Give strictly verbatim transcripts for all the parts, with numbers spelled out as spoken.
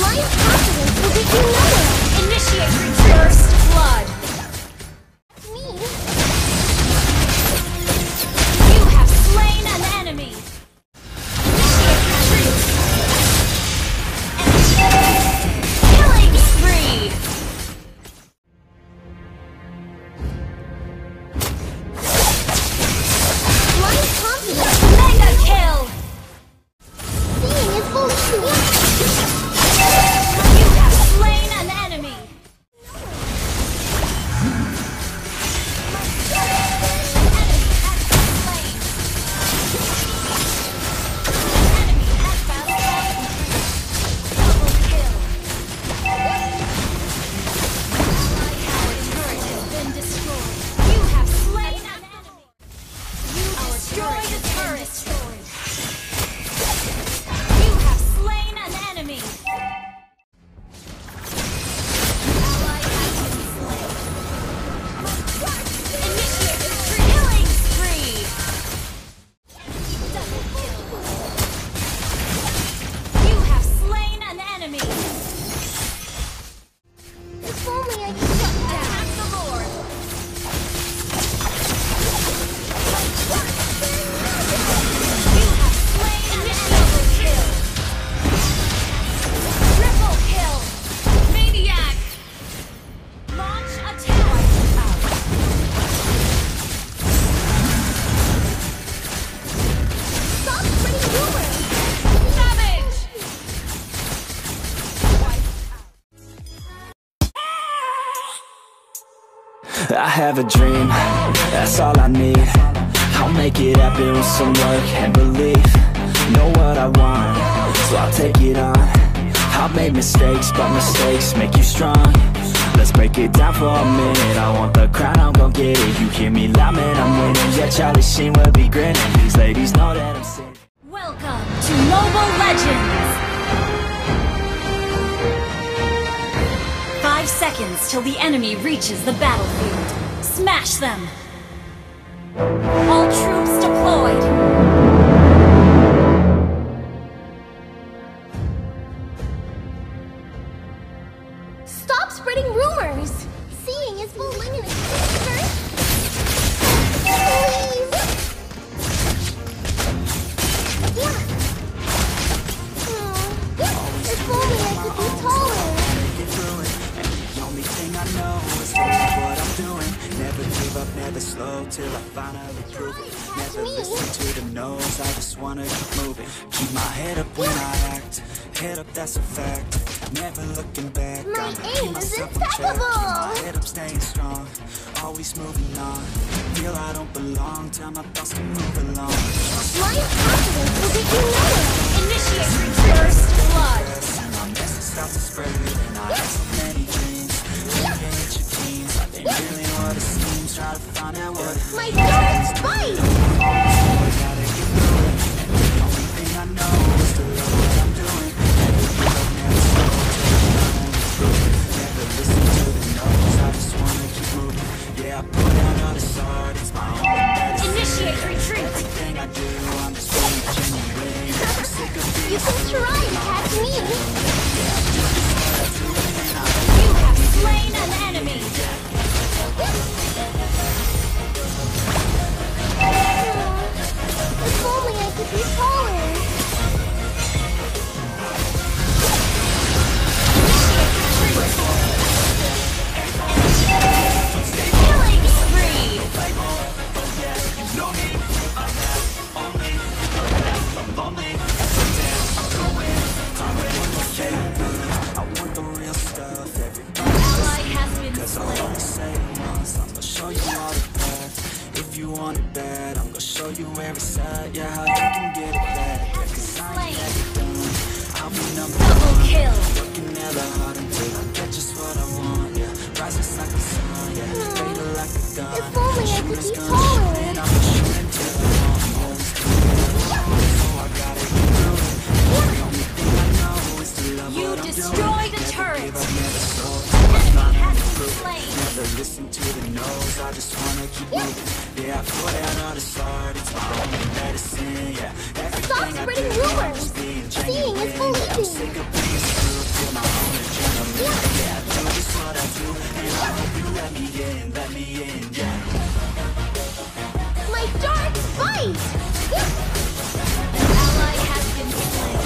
confidence will get you nowhere! Initiate retreat! First blood! Me? You have slain an enemy! Initiate retreat! Killing spree! Blind confidence! Mega kill! Seeing is believing! You have slain an enemy! If only I could shut down! The Lord! You have slain an enemy! Kill! Triple kill! Maniac! Launch attack! Stop spreading rumors! Savage! I have a dream, that's all I need. I'll make it happen with some work and belief. Know what I want, so I'll take it on. I've made mistakes, but mistakes make you strong. Let's break it down for a minute. I want the crown, I'm gon' get it. You hear me loud, man, I'm winning. Yeah, Charlie Sheen will be grinning. These ladies know that I'm sinning. Welcome to Mobile Legends! Five seconds till the enemy reaches the battlefield. Smash them! All troops deployed! Stop spreading rumors! Seeing is believing! Please! Yeah! Aw, if only I could be taller! The only thing I know is what I'm doing. Never give up, never slow till I finally prove it. Never listen to the no's, I just wanna keep moving. Keep my head up when I act, head up, that's a fact. Never looking back, My I'ma aim keep is myself in check. Keep impeccable. my head up, staying strong, always moving on. Feel I don't belong, tell my thoughts to move along. Blind confidence will get you nowhere! Initiate retreat! First blood! My message starts to spread, and I have so many dreams. Maybe it's your teens, like they really what it seems. Try to find out what it My dark fight! I gotta get through it. And the only thing I know is to love what I'm doing. Never give up, never slow till I finally prove it. Never listen to the no's, I just wanna keep moving. Yeah, I put out all this art, it's my own medicine. Initiate retreat! Everything I do, I'm just being genuine. I'm sick of being You can try to catch me! You have slain an enemy! If only I could be taller! Killing spree! I want the real stuff, everybody. Ally has been Cause I slain. only say it once, I'm gonna show you all the path. If you want it bad, I'm gonna show you every side. Yeah, how you can get it back. Yeah, cause I ain't ever done. I'll be number Double one. kill! Working hella hard until I get just what I want. Yeah, rises like the sun. Yeah, fatal like a gun. If only I could Shooters be gonna taller. shoot, and I'm shooting till the wrong ones do it. So I gotta get through it. The only thing I know is to love You what I'm doing. destroyed a Never turret! give up, never slow till I finally Has been prove it. slain! Never listen to the no's, I just wanna keep moving. Yeah, I put out all this art, it's my only medicine. Yeah, everything Stop I spreading do, I'm rumors! just being Seeing is genuine. Yeah, I'm believing! sick of being screwed, feel my let me in, let me in, yeah. My dark bite! An ally has been slain.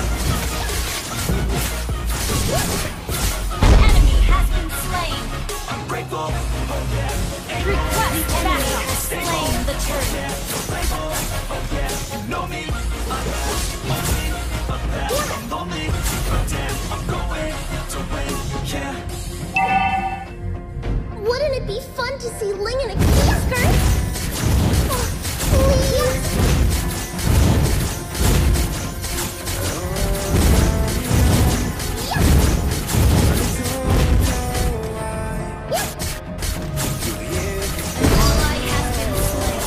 An enemy has been slain. I'm grateful, oh yeah. Request backup. Slain the turret. Oh yeah, you know me, I'm lonely, but that I'm lonely, but damn, I'm going to win, yeah. Wouldn't it be fun to see Ling in a kitty skirt? Oh, please! An ally has been slain.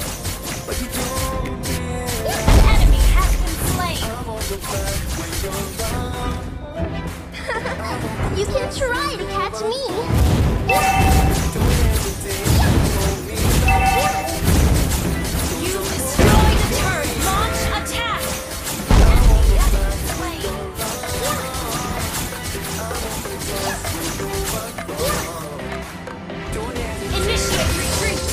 An enemy has been slain. You can try to catch me! You destroyed the turret. Launch attack. Enemy has been slain. Initiate retreat.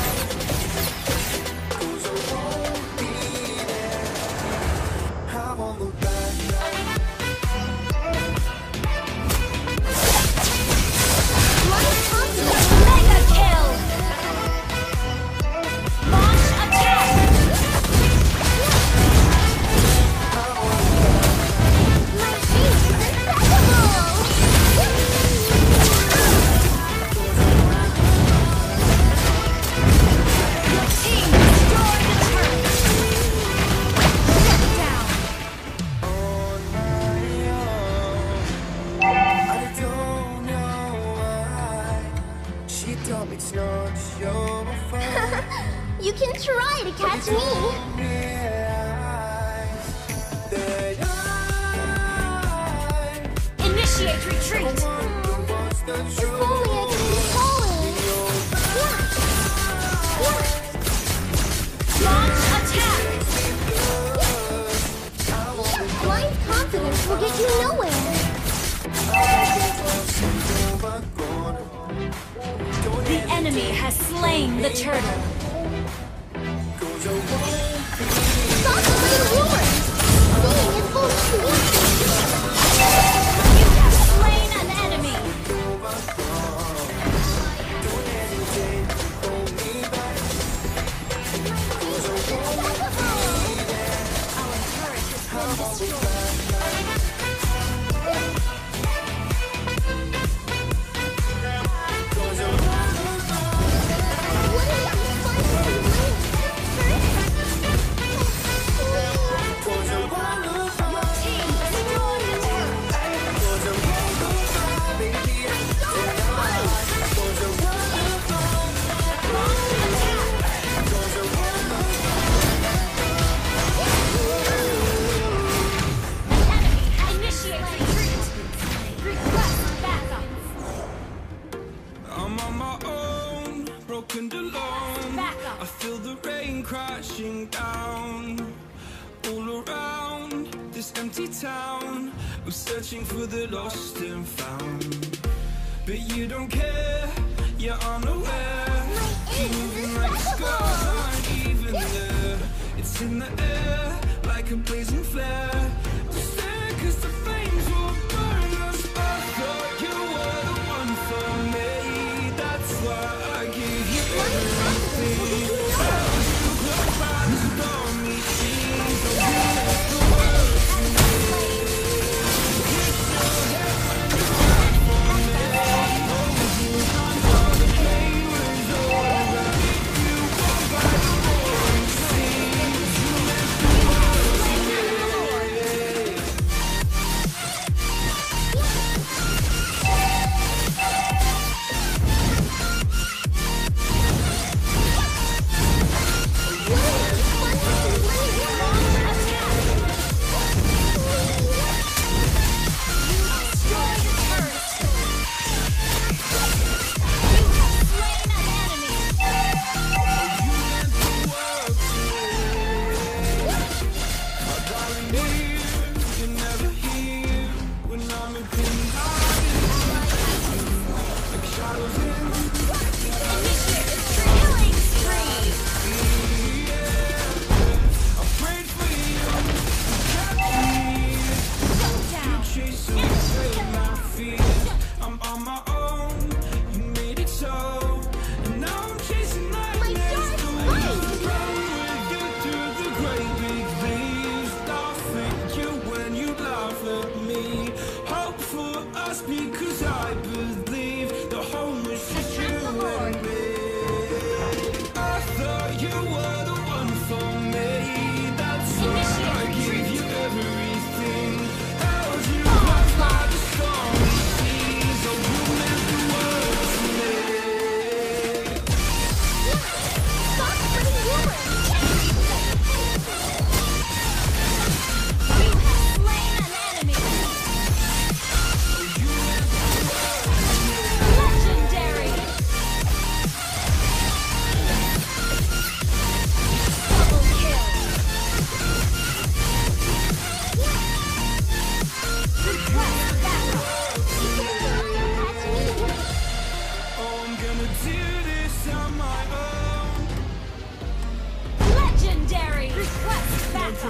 Mega kill. Launch attack. My aim is impeccable! Your team destroyed the turret. Shut down. I don't know why she told me it's not your fault. You can try to catch me! Realize that I Initiate retreat. was the If truth. only I could be falling! Launch attack. Blind confidence will get you nowhere! The enemy has slain the turtle. Stop the rain roar! Seeing is bullshit! You have slain an enemy. Our turret has been destroyed. Wouldn't it be fun to see Ling Your team destroyed the turret. Launch attack. Enemy initiate retreat. Request backup. I'm on my own, broken alone. Back up. I feel the rain crashing down all around this empty town. I'm searching for the lost and found, but you don't care, you're unaware. You're moving like scars aren't even there. It's in the air like a blazing flare. Just there 'cause the flames will burn us. I thought you were the one for me. That's why I gave you everything. Held you close by the stormy seas. So we left the world to me. Kiss your head when you cried for me. Hold you until the pain was over. You walk by the roaring sea. You left the world to me.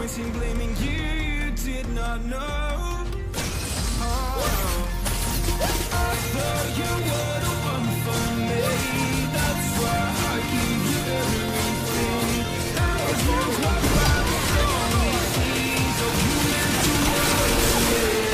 point in blaming you, you did not know. Oh, I thought you were the one for me. That's why I give you everything. Held you up by the stormy seas. Oh, you meant the world to me.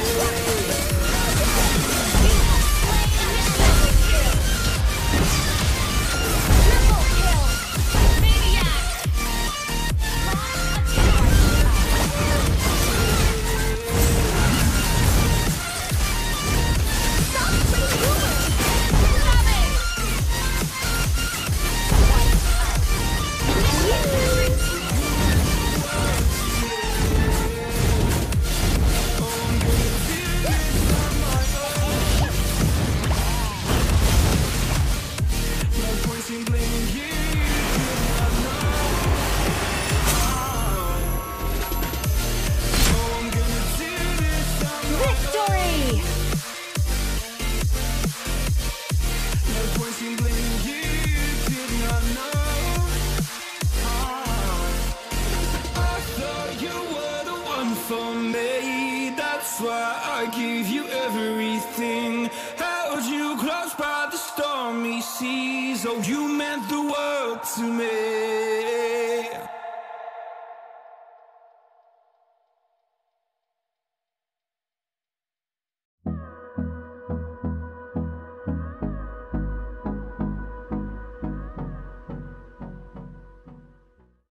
For me, that's why I give you everything. Held you close by the stormy seas. Oh, you meant the world to me.